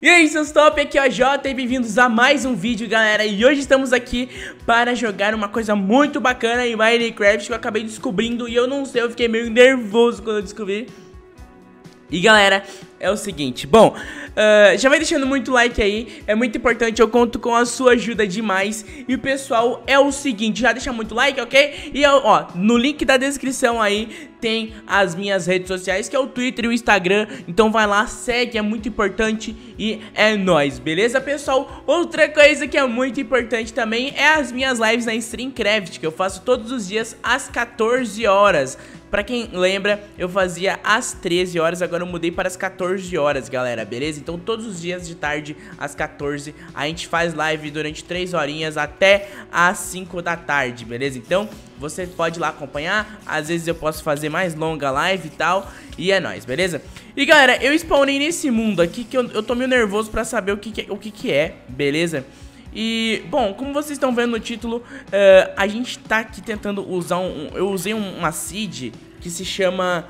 E aí, seus top, aqui é o Jota e bem-vindos a mais um vídeo, galera. E hoje estamos aqui para jogar uma coisa muito bacana em Minecraft que eu acabei descobrindo. E eu não sei, eu fiquei meio nervoso quando eu descobri. E galera, é o seguinte, bom, já vai deixando muito like aí, é muito importante, eu conto com a sua ajuda demais. E pessoal, é o seguinte, já deixa muito like, ok? E ó, no link da descrição aí tem as minhas redes sociais, que é o Twitter e o Instagram. Então vai lá, segue, é muito importante e é nóis, beleza pessoal? Outra coisa que é muito importante também é as minhas lives na Streamcraft, que eu faço todos os dias às 14 horas. Pra quem lembra, eu fazia às 13 horas, agora eu mudei para as 14 horas, galera, beleza? Então todos os dias de tarde, às 14, a gente faz live durante 3 horinhas até às 5 da tarde, beleza? Então você pode ir lá acompanhar, às vezes eu posso fazer mais longa live e tal, e é nóis, beleza? E galera, eu spawnei nesse mundo aqui que eu tô meio nervoso pra saber o que é, beleza? E, bom, como vocês estão vendo no título, a gente tá aqui tentando usar eu usei uma seed que se chama,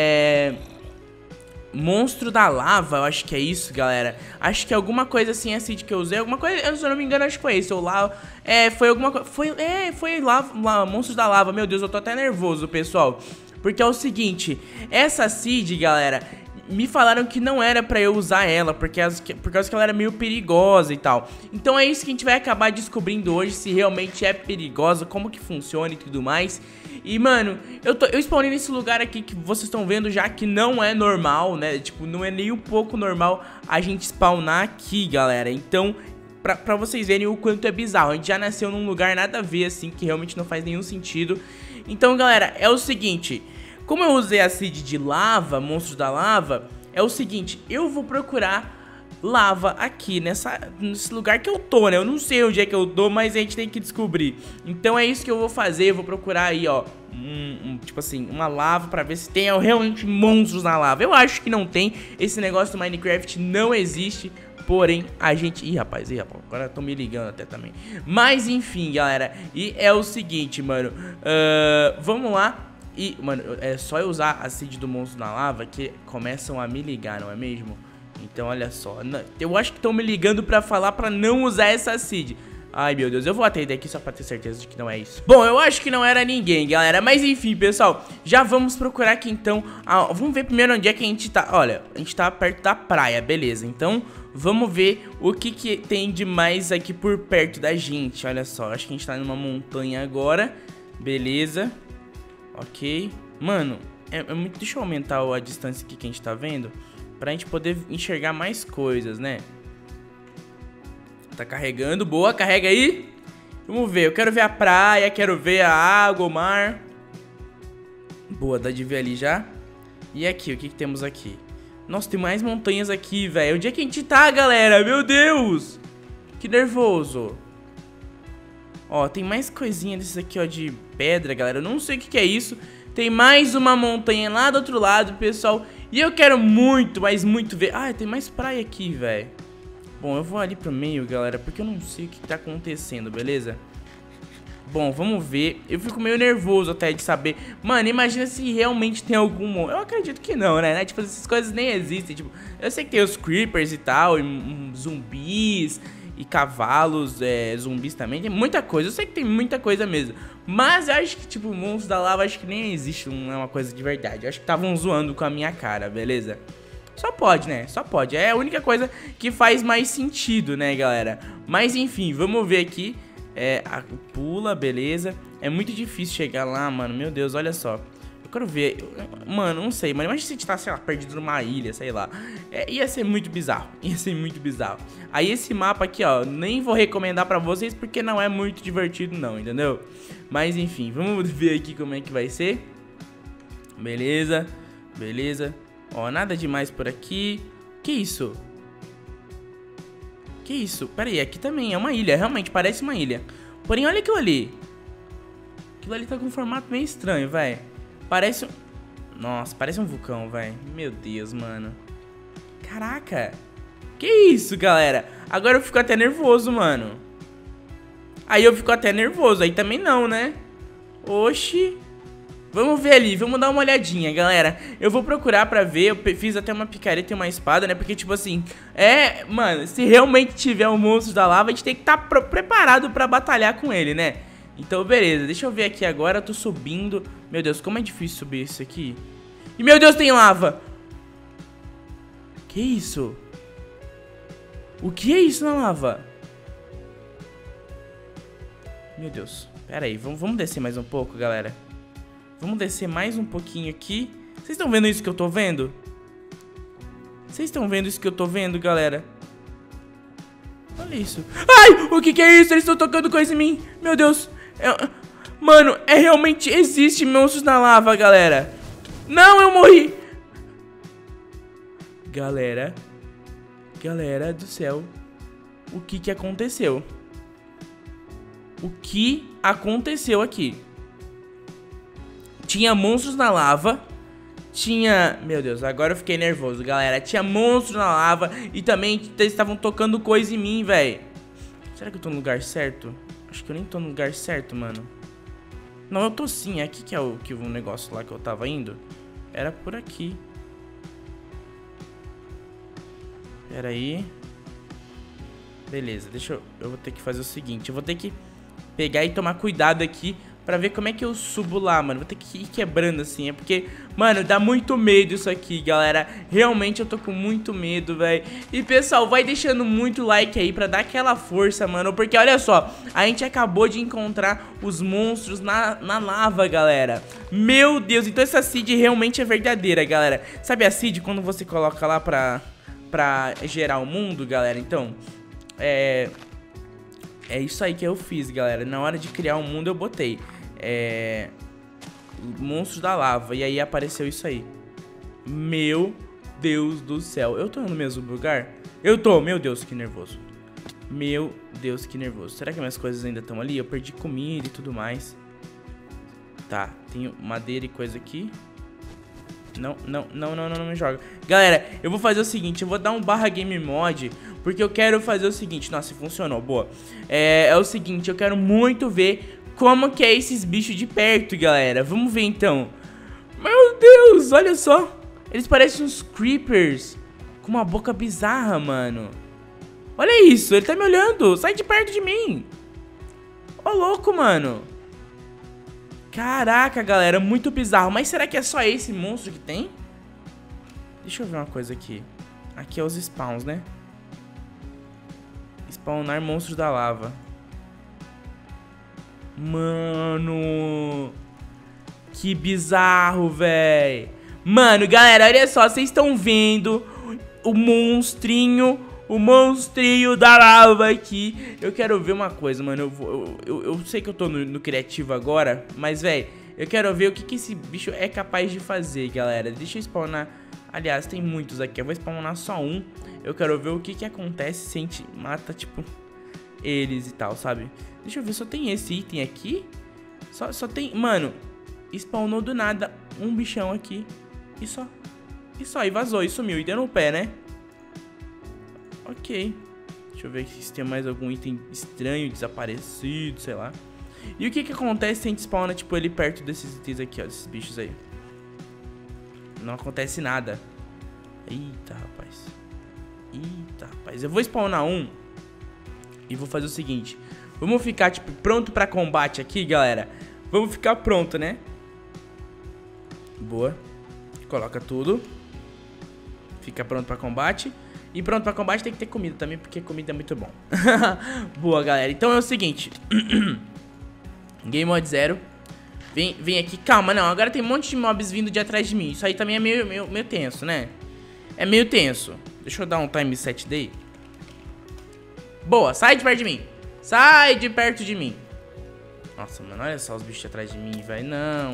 Monstro da Lava, eu acho que é isso, galera. Acho que é alguma coisa assim, a seed que eu usei, alguma coisa, se eu não me engano, acho que foi isso, ou lá, foi alguma coisa, foi lá, Monstros da Lava, meu Deus, eu tô até nervoso, pessoal. Porque é o seguinte, essa seed, galera, me falaram que não era pra eu usar ela, por causa que ela era meio perigosa e tal. Então é isso que a gente vai acabar descobrindo hoje, se realmente é perigosa, como que funciona e tudo mais. E mano, eu spawnei nesse lugar aqui que vocês estão vendo já que não é normal, né? Tipo, não é nem um pouco normal a gente spawnar aqui, galera. Então, pra vocês verem o quanto é bizarro, a gente já nasceu num lugar nada a ver, assim, que realmente não faz nenhum sentido. Então, galera, é o seguinte, como eu usei a seed de lava, monstros da lava, é o seguinte, eu vou procurar lava aqui nesse lugar que eu tô, né? Eu não sei onde é que eu tô, mas a gente tem que descobrir. Então é isso que eu vou fazer, eu vou procurar aí, ó, tipo assim, uma lava pra ver se tem realmente monstros na lava. Eu acho que não tem, esse negócio do Minecraft não existe. Porém, a gente... Ih, rapaz, agora eu tô me ligando até também. Mas enfim, galera, e é o seguinte, mano, vamos lá. E, mano, é só eu usar a seed do monstro na lava que começam a me ligar, não é mesmo? Então, olha só, eu acho que estão me ligando pra falar pra não usar essa seed. Ai, meu Deus, eu vou atender aqui só pra ter certeza de que não é isso. Bom, eu acho que não era ninguém, galera. Mas enfim, pessoal, já vamos procurar aqui então. Vamos ver primeiro onde é que a gente tá. Olha, a gente tá perto da praia, beleza. Então, vamos ver o que tem de mais aqui por perto da gente. Olha só, acho que a gente tá numa montanha agora. Beleza. Ok. Mano, é muito... Deixa eu aumentar a distância aqui que a gente tá vendo, pra gente poder enxergar mais coisas, né? Tá carregando, boa, carrega aí. Vamos ver, eu quero ver a praia, quero ver a água, o mar. Boa, dá de ver ali já. E aqui, o que temos aqui? Nossa, tem mais montanhas aqui, velho. Onde é que a gente tá, galera? Meu Deus! Que nervoso. Ó, tem mais coisinha desses aqui, ó, de pedra, galera. Eu não sei o que é isso. Tem mais uma montanha lá do outro lado, pessoal. E eu quero muito, mas muito ver... Ah, tem mais praia aqui, velho. Bom, eu vou ali pro meio, galera, porque eu não sei o que tá acontecendo, beleza? Bom, vamos ver. Eu fico meio nervoso até de saber. Mano, imagina se realmente tem algum... Eu acredito que não, né? Tipo, essas coisas nem existem. Tipo, eu sei que tem os creepers e tal, e zumbis... E cavalos, zumbis também, tem muita coisa, eu sei que tem muita coisa mesmo. Mas eu acho que, tipo, monstros da lava, acho que nem existe uma coisa de verdade. Eu acho que estavam zoando com a minha cara, beleza? Só pode, né? Só pode, é a única coisa que faz mais sentido, né, galera? Mas enfim, vamos ver aqui. Pula, beleza. É muito difícil chegar lá, mano, meu Deus, olha só. Eu quero ver, mano, não sei, mano, imagina se a gente tá, sei lá, perdido numa ilha, sei lá. Ia ser muito bizarro, ia ser muito bizarro. Aí esse mapa aqui, ó, nem vou recomendar pra vocês porque não é muito divertido não, entendeu? Mas enfim, vamos ver aqui como é que vai ser. Beleza, beleza. Ó, nada demais por aqui. Que isso? Que isso? Pera aí, aqui também é uma ilha, realmente parece uma ilha. Porém, olha aquilo ali. Aquilo ali tá com um formato meio estranho, velho. Parece um... Nossa, parece um vulcão, velho. Meu Deus, mano. Caraca. Que isso, galera? Agora eu fico até nervoso, mano. Aí eu fico até nervoso. Aí também não, né? Oxi. Vamos ver ali, vamos dar uma olhadinha, galera. Eu vou procurar pra ver, eu fiz até uma picareta e uma espada, né? Porque, tipo assim, mano, se realmente tiver um monstro da lava, a gente tem que estar preparado pra batalhar com ele, né? Então, beleza, deixa eu ver aqui agora, eu tô subindo. Meu Deus, como é difícil subir isso aqui. E, meu Deus, tem lava. Que isso? O que é isso na lava? Meu Deus, pera aí, vamos descer mais um pouco, galera. Vamos descer mais um pouquinho aqui. Vocês estão vendo isso que eu tô vendo? Vocês estão vendo isso que eu tô vendo, galera? Olha isso. Ai, o que é isso? Eles estão tocando coisa em mim. Meu Deus. Mano, realmente existe monstros na lava, galera. Não, eu morri. Galera do céu. O que aconteceu? O que aconteceu aqui? Tinha monstros na lava. Tinha... Meu Deus, agora eu fiquei nervoso, galera. Tinha monstros na lava. E também eles estavam tocando coisa em mim, velho. Será que eu tô no lugar certo? Acho que eu nem tô no lugar certo, mano. Não, eu tô sim. É aqui que é o negócio lá que eu tava indo. Era por aqui. Pera aí. Beleza, eu vou ter que fazer o seguinte. Eu vou ter que pegar e tomar cuidado aqui pra ver como é que eu subo lá, mano. Vou ter que ir quebrando assim, é porque, mano, dá muito medo isso aqui, galera. Realmente eu tô com muito medo, velho. E, pessoal, vai deixando muito like aí pra dar aquela força, mano. Porque, olha só, a gente acabou de encontrar os monstros na lava, galera. Meu Deus, então essa seed realmente é verdadeira, galera. Sabe a seed quando você coloca lá pra gerar o mundo, galera? Então, é isso aí que eu fiz, galera. Na hora de criar um mundo eu botei monstros da lava. E aí apareceu isso aí. Meu Deus do céu. Eu tô no mesmo lugar? Eu tô, meu Deus, que nervoso. Meu Deus, que nervoso. Será que minhas coisas ainda estão ali? Eu perdi comida e tudo mais. Tá, tenho madeira e coisa aqui. Não me joga. Galera, eu vou fazer o seguinte, eu vou dar um /game mod, porque eu quero fazer o seguinte. Nossa, funcionou, boa. É o seguinte, eu quero muito ver como que é esses bichos de perto, galera. Vamos ver então. Meu Deus, olha só. Eles parecem uns creepers com uma boca bizarra, mano. Olha isso, ele tá me olhando. Sai de perto de mim. Ô, louco, mano. Caraca, galera, muito bizarro. Mas será que é só esse monstro que tem? Deixa eu ver uma coisa aqui. Aqui é os spawns, né? Spawnar monstros da lava. Mano, que bizarro, velho. Mano, galera, olha só. Vocês estão vendo o monstrinho da lava aqui. Eu quero ver uma coisa, mano. Eu sei que eu tô no criativo agora, mas, velho, eu quero ver o que esse bicho é capaz de fazer, galera. Deixa eu spawnar. Aliás, tem muitos aqui. Eu vou spawnar só um. Eu quero ver o que acontece se a gente mata, tipo, eles e tal, sabe? Deixa eu ver, só tem esse item aqui. Só tem... Mano, spawnou do nada um bichão aqui. E só, e vazou, e sumiu, e deu no pé, né? Ok. Deixa eu ver aqui se tem mais algum item estranho, desaparecido, sei lá. E o que acontece se a gente spawna, tipo, ele perto desses itens aqui, ó, desses bichos aí? Não acontece nada. Eita, rapaz. Eu vou spawnar um e vou fazer o seguinte. Vamos ficar, tipo, pronto pra combate aqui, galera. Vamos ficar pronto, né? Boa. Coloca tudo. Fica pronto pra combate. E pronto pra combate tem que ter comida também, porque comida é muito bom. Boa, galera. Então é o seguinte. Game mode 0. Vem aqui. Calma, não. Agora tem um monte de mobs vindo de atrás de mim. Isso aí também é meio tenso, né? É meio tenso. Deixa eu dar um time set daí. Boa, sai de perto de mim. Sai de perto de mim. Nossa, mano, olha só os bichos atrás de mim, velho. Não.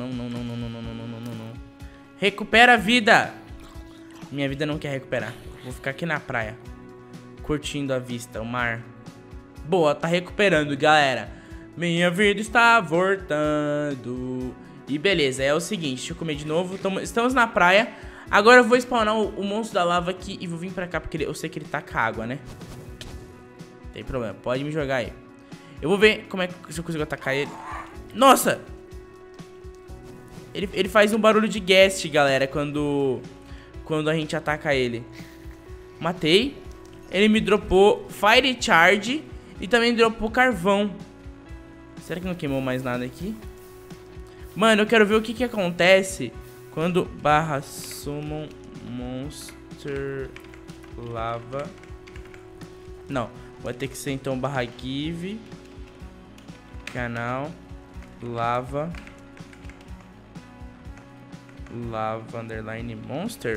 Recupera a vida. Minha vida não quer recuperar. Vou ficar aqui na praia, curtindo a vista, o mar. Boa, tá recuperando, galera. Minha vida está voltando. E beleza, é o seguinte, deixa eu comer de novo. Estamos na praia. Agora eu vou spawnar o monstro da lava aqui e vou vir pra cá, porque eu sei que ele taca água, né? Tem problema, pode me jogar aí. Eu vou ver como é que eu consigo atacar ele. Nossa! Ele faz um barulho de guest, galera, quando a gente ataca ele. Matei. Ele me dropou Fire Charge e também dropou carvão. Será que não queimou mais nada aqui? Mano, eu quero ver o que acontece quando barra summon monster lava. Não, vai ter que ser então barra give canal lava underline monster.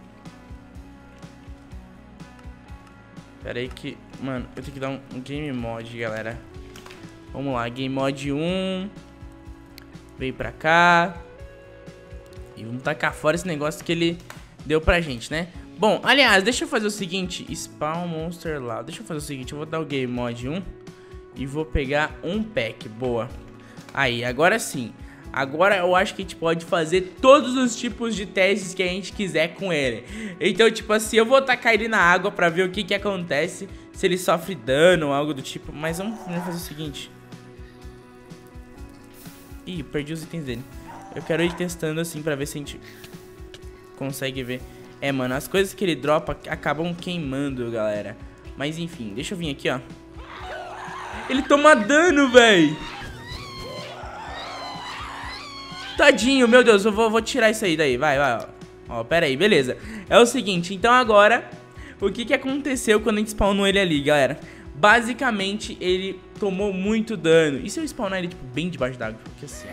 Pera aí que, mano, eu tenho que dar um game mod, galera. Vamos lá, game mod 1. Vem pra cá. E vamos tacar fora esse negócio que ele deu pra gente, né? Bom, aliás, deixa eu fazer o seguinte. Spawn monster lá. Deixa eu fazer o seguinte, eu vou dar o game mod 1 e vou pegar um pack, boa. Aí, agora sim. Agora eu acho que a gente pode fazer todos os tipos de testes que a gente quiser com ele. Então, tipo assim, eu vou tacar ele na água pra ver o que acontece. Se ele sofre dano ou algo do tipo. Mas vamos fazer o seguinte. Ih, perdi os itens dele. Eu quero ir testando assim pra ver se a gente consegue ver. É, mano, as coisas que ele dropa acabam queimando, galera. Mas enfim, deixa eu vir aqui, ó. Ele toma dano, véi. Tadinho, meu Deus, eu vou tirar isso aí daí, vai, ó, pera aí, beleza. É o seguinte, então agora, o que aconteceu quando a gente spawnou ele ali, galera? Basicamente, ele tomou muito dano. E se eu spawnar ele, tipo, bem debaixo d'água? Porque assim...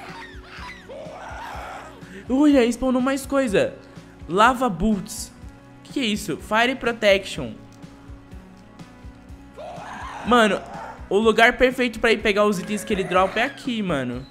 Olha, spawnou mais coisa. Lava Boots. O que é isso? Fire Protection. Mano, o lugar perfeito pra ir pegar os itens que ele dropa é aqui, mano.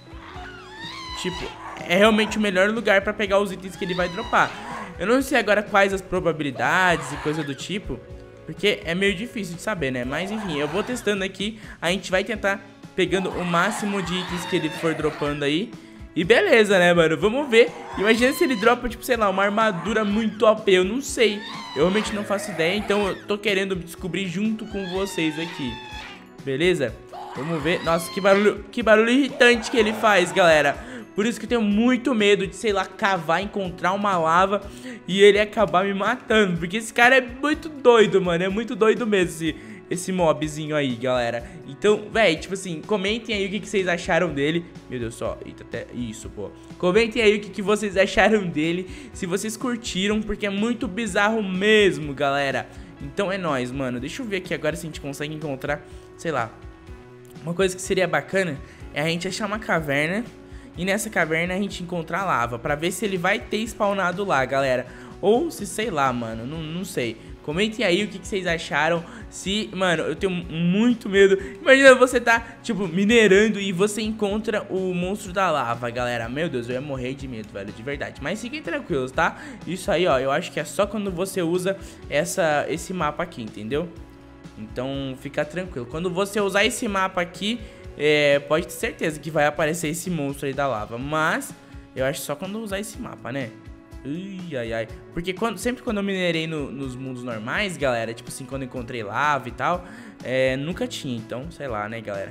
Tipo, é realmente o melhor lugar pra pegar os itens que ele vai dropar. Eu não sei agora quais as probabilidades e coisa do tipo, porque é meio difícil de saber, né? Mas enfim, eu vou testando aqui. A gente vai tentar pegando o máximo de itens que ele for dropando aí. E beleza, né, mano? Vamos ver. Imagina se ele dropa, tipo, sei lá, uma armadura muito OP. Eu não sei. Eu realmente não faço ideia. Então eu tô querendo descobrir junto com vocês aqui. Beleza? Vamos ver. Nossa, que barulho irritante que ele faz, galera. Por isso que eu tenho muito medo de, sei lá, cavar, encontrar uma lava e ele acabar me matando. Porque esse cara é muito doido, mano. É muito doido mesmo esse mobzinho aí, galera. Então, véi, tipo assim, comentem aí o que vocês acharam dele. Meu Deus, só, eita, até isso, pô. Comentem aí o que vocês acharam dele, se vocês curtiram, porque é muito bizarro mesmo, galera. Então é nóis, mano. Deixa eu ver aqui agora se a gente consegue encontrar, sei lá. Uma coisa que seria bacana é a gente achar uma caverna e nessa caverna a gente encontrar lava, pra ver se ele vai ter spawnado lá, galera. Ou se, sei lá, mano, não sei. Comentem aí o que vocês acharam. Se, mano, eu tenho muito medo. Imagina você tá, tipo, minerando e você encontra o monstro da lava, galera. Meu Deus, eu ia morrer de medo, velho, de verdade. Mas fiquem tranquilos, tá? Isso aí, ó, eu acho que é só quando você usa esse mapa aqui, entendeu? Então, fica tranquilo. Quando você usar esse mapa aqui, pode ter certeza que vai aparecer esse monstro aí da lava. Mas, eu acho só quando usar esse mapa, né? Ai. Porque sempre quando eu minerei nos mundos normais, galera, tipo assim, quando eu encontrei lava e tal, nunca tinha, então, sei lá, né, galera?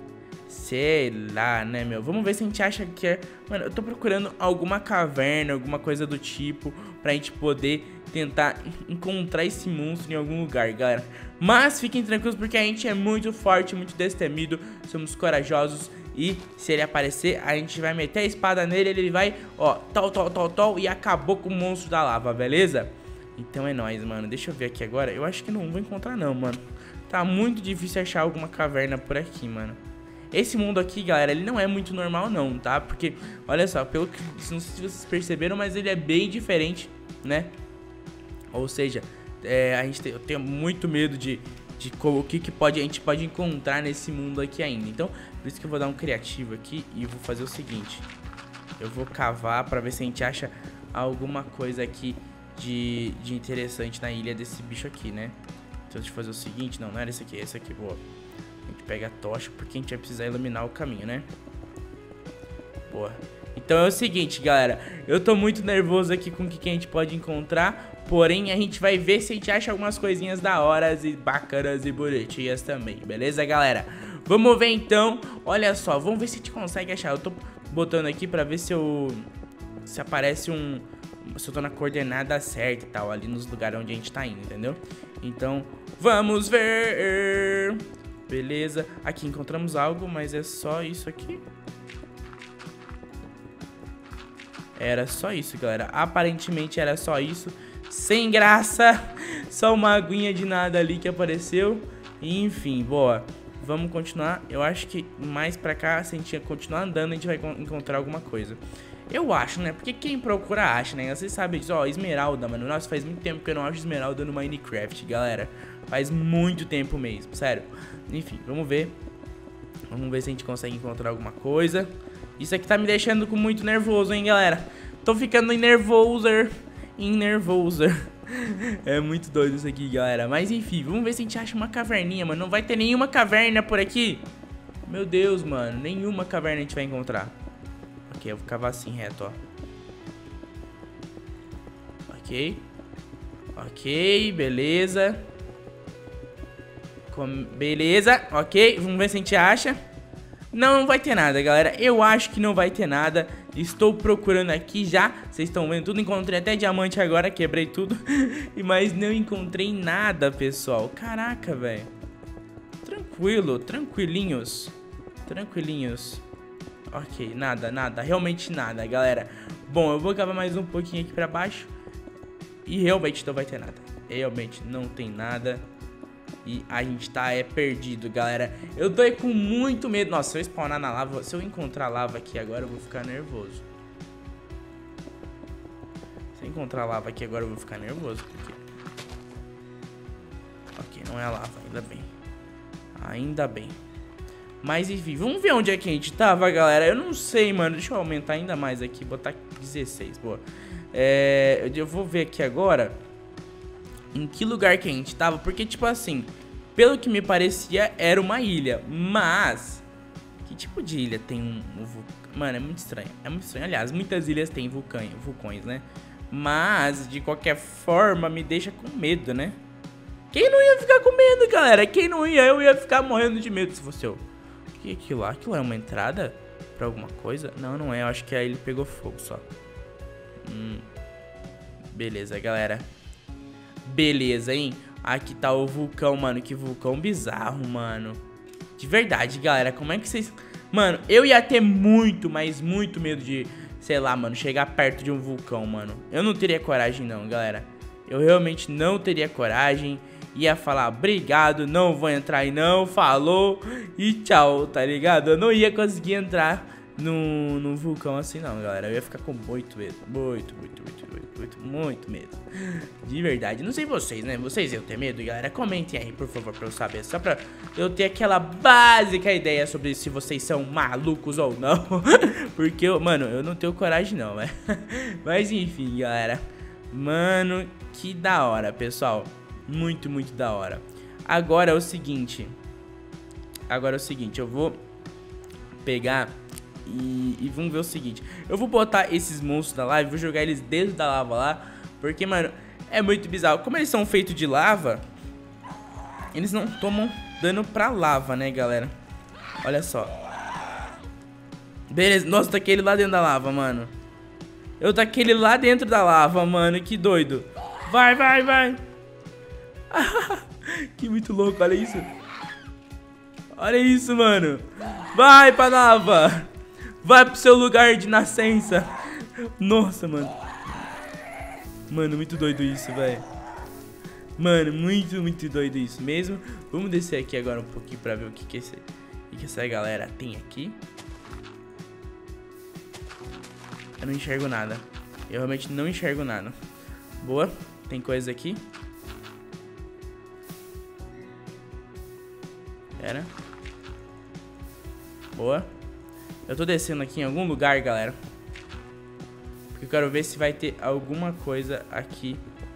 Sei lá, né, meu? Vamos ver se a gente acha que é... Mano, eu tô procurando alguma caverna, alguma coisa do tipo, pra gente poder tentar encontrar esse monstro em algum lugar, galera. Mas fiquem tranquilos porque a gente é muito forte, muito destemido, somos corajosos. E se ele aparecer, a gente vai meter a espada nele, ele vai, ó, tal, e acabou com o monstro da lava, beleza? Então é nóis, mano. Deixa eu ver aqui agora. Eu acho que não vou encontrar não, mano. Tá muito difícil achar alguma caverna por aqui, mano. Esse mundo aqui, galera, ele não é muito normal não, tá? Porque, olha só, pelo que, não sei se vocês perceberam, mas ele é bem diferente, né? Ou seja, eu tenho muito medo de o que a gente pode encontrar nesse mundo aqui ainda. Então, por isso que eu vou dar um criativo aqui e vou fazer o seguinte. Eu vou cavar pra ver se a gente acha alguma coisa aqui de interessante na ilha desse bicho aqui, né? Então, deixa eu fazer o seguinte. Não era esse aqui, esse aqui, boa. A gente pega a tocha porque a gente vai precisar iluminar o caminho, né? Boa. Então é o seguinte, galera. Eu tô muito nervoso aqui com o que a gente pode encontrar. Porém, a gente vai ver se a gente acha algumas coisinhas da hora e bacanas e bonitinhas também. Beleza, galera? Vamos ver então. Olha só, vamos ver se a gente consegue achar. Eu tô botando aqui pra ver se se aparece se eu tô na coordenada certa e tal, ali nos lugares onde a gente tá indo, entendeu? Então, vamos ver. Beleza, aqui encontramos algo, mas é só isso aqui. Era só isso, galera. Aparentemente era só isso. Sem graça. Só uma aguinha de nada ali que apareceu. Enfim, boa. Vamos continuar. Eu acho que mais pra cá, se a gente continuar andando, a gente vai encontrar alguma coisa. Eu acho, né? Porque quem procura acha, né? Vocês sabem disso. Ó, esmeralda, mano. Nossa, faz muito tempo que eu não acho esmeralda no Minecraft, galera. Faz muito tempo mesmo, sério. Enfim, vamos ver. Vamos ver se a gente consegue encontrar alguma coisa. Isso aqui tá me deixando com muito nervoso, hein, galera. Tô ficando nervoser. É muito doido isso aqui, galera. Mas enfim, vamos ver se a gente acha uma caverninha, mano. Não vai ter nenhuma caverna por aqui. Meu Deus, mano. Nenhuma caverna a gente vai encontrar. Ok, eu vou cavar assim, reto, ó. Ok. Ok, beleza. Beleza, ok. Vamos ver se a gente acha. Não vai ter nada, galera. Eu acho que não vai ter nada. Estou procurando aqui já. Vocês estão vendo tudo. Encontrei até diamante agora. Quebrei tudo. Mas não encontrei nada, pessoal. Caraca, velho. Tranquilo, tranquilinhos. Tranquilinhos. Ok, nada. Realmente nada, galera. Bom, eu vou cavar mais um pouquinho aqui pra baixo. E realmente não vai ter nada. Realmente não tem nada. E a gente tá perdido, galera. Eu tô aí com muito medo. Nossa, se eu spawnar na lava, se eu encontrar lava aqui agora, eu vou ficar nervoso. Se eu encontrar lava aqui agora, eu vou ficar nervoso. Porque... ok, não é lava, ainda bem. Ainda bem. Mas enfim, vamos ver onde é que a gente tava, galera. Eu não sei, mano. Deixa eu aumentar ainda mais aqui. Botar 16, boa. Eu vou ver aqui agora em que lugar que a gente tava. Porque, tipo assim, pelo que me parecia, era uma ilha. Mas que tipo de ilha tem um vulcão? Mano, é muito estranho. É muito estranho. Aliás, muitas ilhas têm vulcões, né? Mas, de qualquer forma, me deixa com medo, né? Quem não ia ficar com medo, galera? Quem não ia? Eu ia ficar morrendo de medo se fosse eu. O que é aquilo lá? Aquilo é uma entrada pra alguma coisa? Não, não é. Eu acho que aí ele pegou fogo só. Beleza, galera. Beleza, hein? Aqui tá o vulcão, mano. Que vulcão bizarro, mano. De verdade, galera. Como é que vocês... Mano, eu ia ter muito, mas muito medo de... sei lá, mano, chegar perto de um vulcão, mano. Eu não teria coragem, não, galera. Eu realmente não teria coragem. Ia falar, obrigado, não vou entrar aí não, falou e tchau, tá ligado? Eu não ia conseguir entrar num vulcão assim não, galera. Eu ia ficar com muito medo, muito medo. De verdade, não sei vocês, né? Vocês iam ter medo, galera? Comentem aí, por favor, pra eu saber. Só pra eu ter aquela básica ideia sobre se vocês são malucos ou não. Porque, mano, eu não tenho coragem não, né? Mas enfim, galera. Mano, que da hora, pessoal. Muito da hora. Agora é o seguinte. Eu vou pegar e vamos ver o seguinte. Eu vou botar esses monstros da lava, vou jogar eles dentro da lava lá. Porque, mano, é muito bizarro. Como eles são feitos de lava, eles não tomam dano pra lava, né, galera? Olha só. Beleza, nossa, taquei ele lá dentro da lava, mano. Eu taquei ele lá dentro da lava, mano, que doido. Vai. Que muito louco, olha isso. Olha isso, mano. Vai pra lava. Vai pro seu lugar de nascença. Nossa, mano. Mano, muito doido isso, velho. Mano, muito doido isso mesmo. Vamos descer aqui agora um pouquinho pra ver o que essa galera tem aqui. Eu não enxergo nada. Eu realmente não enxergo nada. Boa, tem coisa aqui. Pera. Boa. Eu tô descendo aqui em algum lugar, galera. Porque eu quero ver se vai ter alguma coisa aqui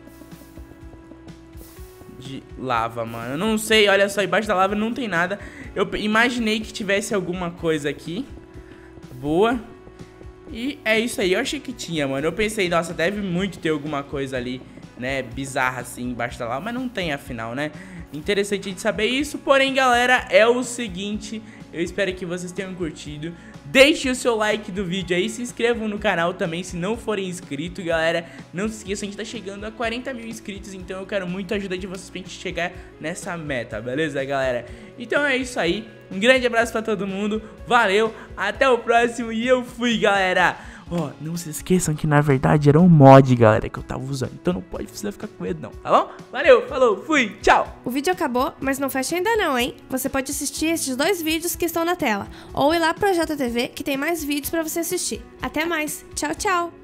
de lava, mano. Eu não sei, olha só, embaixo da lava não tem nada. Eu imaginei que tivesse alguma coisa aqui. Boa. E é isso aí, eu achei que tinha, mano. Eu pensei, nossa, deve muito ter alguma coisa ali, né, bizarra assim, embaixo da lava. Mas não tem, afinal, né? Interessante de saber isso. Porém, galera, é o seguinte. Eu espero que vocês tenham curtido. deixem o seu like do vídeo aí, se inscrevam no canal também se não forem inscritos, galera. Não se esqueçam, a gente tá chegando a 40 mil inscritos, então eu quero muito a ajuda de vocês pra gente chegar nessa meta, beleza, galera? Então é isso aí, um grande abraço pra todo mundo, valeu, até o próximo e eu fui, galera! Ó, não se esqueçam que na verdade era um mod, galera, que eu tava usando, então não pode precisar ficar com medo não, tá bom? Valeu, falou, fui, tchau! O vídeo acabou, mas não fecha ainda não, hein? Você pode assistir estes 2 vídeos que estão na tela, ou ir lá pro JTV que tem mais vídeos pra você assistir. Até mais, tchau, tchau!